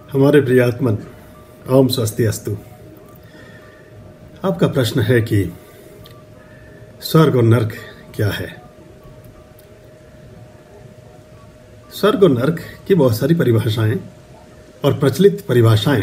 हमारे प्रियात्मन, ओम स्वस्ति अस्तु। आपका प्रश्न है कि स्वर्ग और नर्क क्या है। स्वर्ग और नर्क की बहुत सारी परिभाषाएं और प्रचलित परिभाषाएं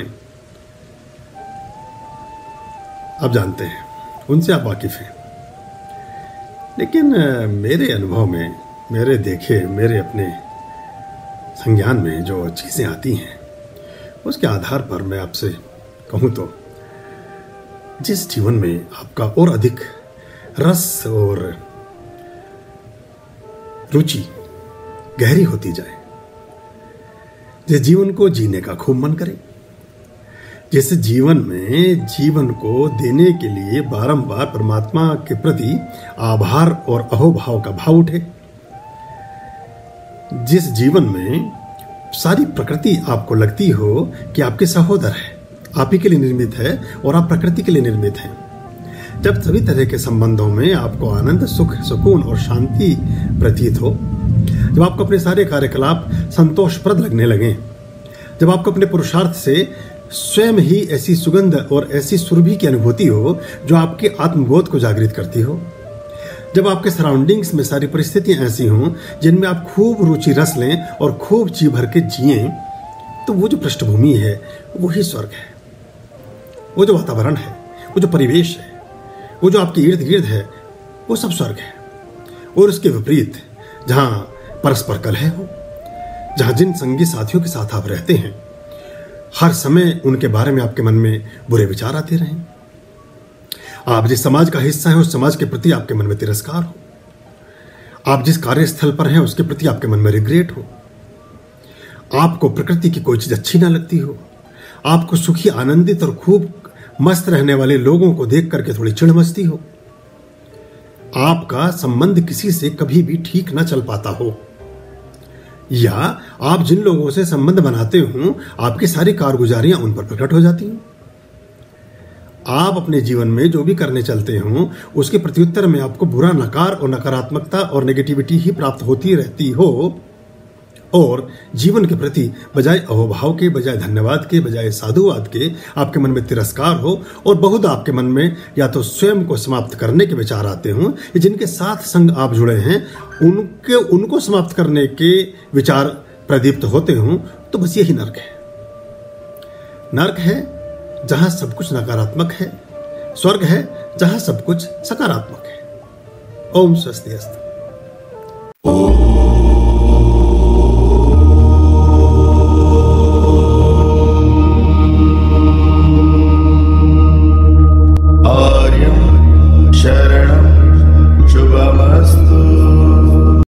आप जानते हैं, उनसे आप वाकिफ हैं। लेकिन मेरे अनुभव में, मेरे देखे, मेरे अपने संज्ञान में जो चीज़ें आती हैं उसके आधार पर मैं आपसे कहूँ तो जिस जीवन में आपका और अधिक रस और रुचि गहरी होती जाए, जिस जीवन को जीने का खूब मन करे, जिस जीवन में जीवन को देने के लिए बारंबार परमात्मा के प्रति आभार और अहोभाव का भाव उठे, जिस जीवन में सारी प्रकृति आपको लगती हो कि आपके सहोदर है, आप ही के लिए निर्मित है और आप प्रकृति के लिए निर्मित हैं। जब सभी तरह के संबंधों में आपको आनंद, सुख, सुकून और शांति प्रतीत हो, जब आपको अपने सारे कार्यकलाप संतोषप्रद लगने लगें, जब आपको अपने पुरुषार्थ से स्वयं ही ऐसी सुगंध और ऐसी सुरभि की अनुभूति हो जो आपके आत्मबोध को जागृत करती हो, जब आपके सराउंडिंग्स में सारी परिस्थितियां ऐसी हों जिनमें आप खूब रुचि रस लें और खूब जी भर के जिएं, तो वो जो पृष्ठभूमि है वो ही स्वर्ग है। वो जो वातावरण है, वो जो परिवेश है, वो जो आपके इर्द गिर्द है, वो सब स्वर्ग है। और उसके विपरीत जहां परस्पर कलह हो, जहां जिन संगी साथियों के साथ आप रहते हैं हर समय उनके बारे में आपके मन में बुरे विचार आते रहें, आप जिस समाज का हिस्सा है उस समाज के प्रति आपके मन में तिरस्कार हो, आप जिस कार्यस्थल पर हैं उसके प्रति आपके मन में रिग्रेट हो, आपको प्रकृति की कोई चीज अच्छी ना लगती हो, आपको सुखी, आनंदित और खूब मस्त रहने वाले लोगों को देख करके थोड़ी चिढ़ मचती हो, आपका संबंध किसी से कभी भी ठीक ना चल पाता हो, या आप जिन लोगों से संबंध बनाते हो आपकी सारी कारगुजारियां उन पर प्रकट हो जाती हैं। आप अपने जीवन में जो भी करने चलते हो उसके प्रत्युत्तर में आपको बुरा, नकार और नकारात्मकता और नेगेटिविटी ही प्राप्त होती रहती हो, और जीवन के प्रति बजाय अहोभाव के, बजाय धन्यवाद के, बजाय साधुवाद के आपके मन में तिरस्कार हो, और बहुत आपके मन में या तो स्वयं को समाप्त करने के विचार आते हों, या जिनके साथ संग आप जुड़े हैं उनको समाप्त करने के विचार प्रदीप्त होते हों, तो बस यही नर्क है। नर्क है जहां सब कुछ नकारात्मक है, स्वर्ग है जहां सब कुछ सकारात्मक है। ओम स्वस्ति अस्तु।